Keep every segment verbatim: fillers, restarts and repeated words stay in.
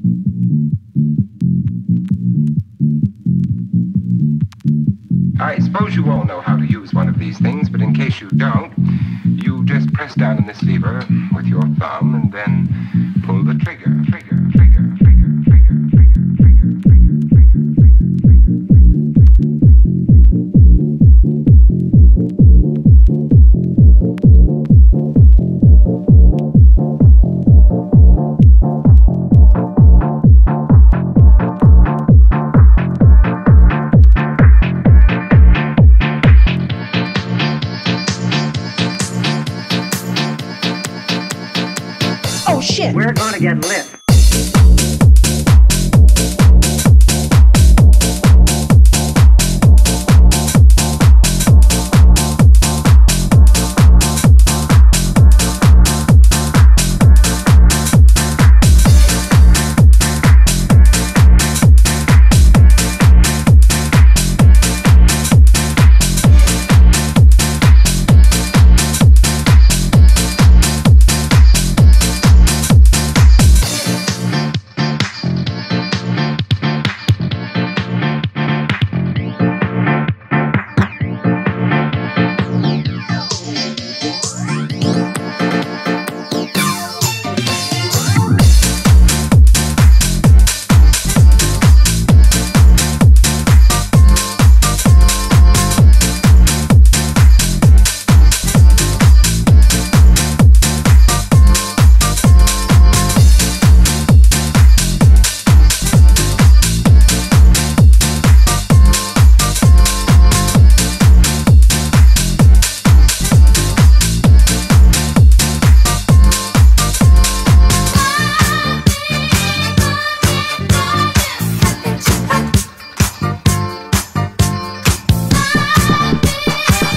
I suppose you all know how to use one of these things, but in case you don't, you just press down on this lever with your thumb and then pull the trigger, trigger, trigger, trigger, trigger, trigger, trigger, trigger, trigger, Oh shit! We're gonna get lit.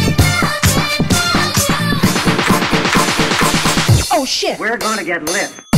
Oh shit! We're gonna get lit.